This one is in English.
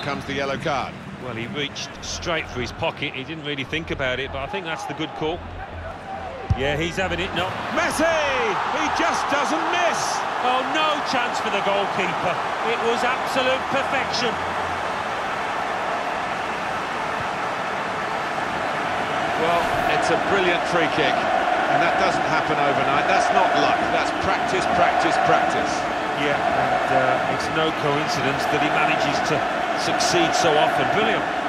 comes the yellow card. Well, he reached straight for his pocket. He didn't really think about it, but I think that's the good call. Yeah, he's having it. No. Messi! He just doesn't miss! Oh, no chance for the goalkeeper. It was absolute perfection. Well, it's a brilliant free kick, and that doesn't happen overnight. That's not luck, that's practice, practice, practice. Yeah, and it's no coincidence that he manages to succeed so often. Brilliant.